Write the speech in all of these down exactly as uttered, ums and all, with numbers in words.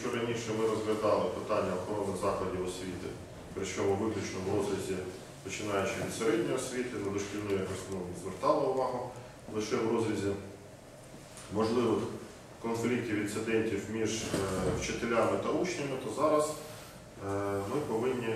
якщо раніше ми розглядали питання охорони закладів освіти, причому виключно в розрізі, починаючи від середньої освіти, на дошкільну якось ну, звертали увагу, лише в розрізі можливих конфліктів, інцидентів між е, вчителями та учнями, то зараз е, ми повинні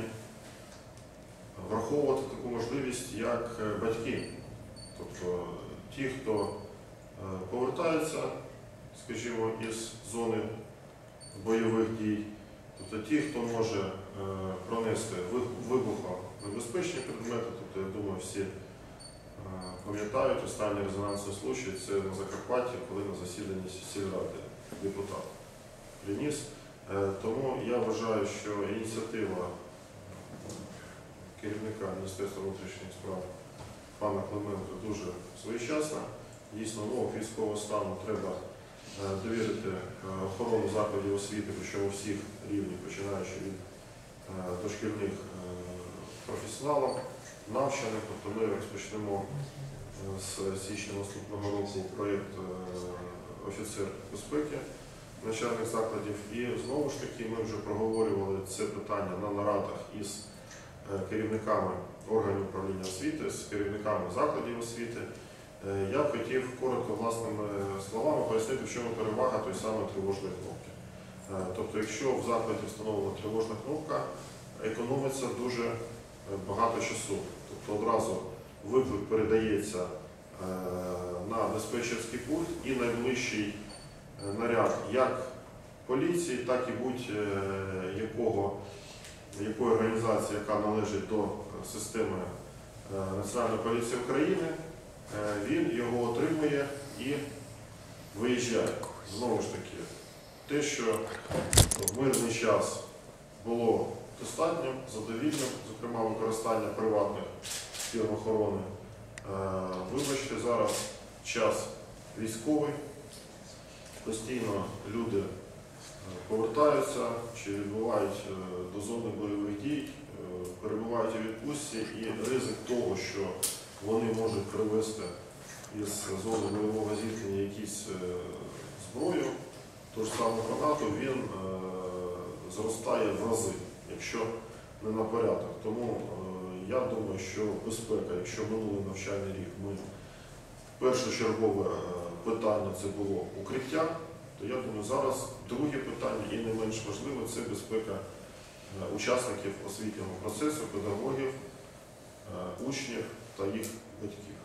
враховувати таку можливість, як батьки. Тобто ті, хто е, повертаються, скажімо, із зони бойових дій, тобто ті, хто може е, пронести вибухонебезпечні предмети, тобто, я думаю, всі е, пам'ятають останній резонансний случай, це на Закарпатті, коли на засіданні сільради депутат приніс. Е, тому я вважаю, що ініціатива керівника Міністерства внутрішніх справ пана Клименка дуже своєчасна. Дійсно, умов військового стану треба довірити охорону закладів освіти, причому всіх рівнів, починаючи від дошкільних професіоналів, навчених. Тобто ми розпочнемо з січня наступного року проєкт «Офіцер безпеки навчальних закладів». І знову ж таки ми вже проговорювали це питання на нарадах із керівниками органів управління освіти, з керівниками закладів освіти. Я б хотів коротко власними словами пояснити, в чому перевага тої самої тривожної кнопки. Тобто, якщо в закладі встановлена тривожна кнопка, економиться дуже багато часу. Тобто одразу виклик передається на диспетчерський пульт і найближчий наряд як поліції, так і будь-якого якої організації, яка належить до системи Національної поліції України, він його отримує і виїжджає. Знову ж таки, те, що в мирний час було достатньо, задовільним, зокрема використання приватних фірм охорони. Вибачте, зараз час військовий, постійно люди повертаються чи відбувають до зони бойових дій, перебувають у відпустці, і ризик того, що вони можуть привезти із зони бойового зіткнення якісь зброю, ту ж саму гранату, він зростає в рази, якщо не на порядок. Тому я думаю, що безпека, якщо минулий навчальний рік ми першочергове питання це було укриття, то я думаю, зараз друге питання, і не менш важливе, це безпека учасників освітнього процесу, педагогів, учнів та їх батьків.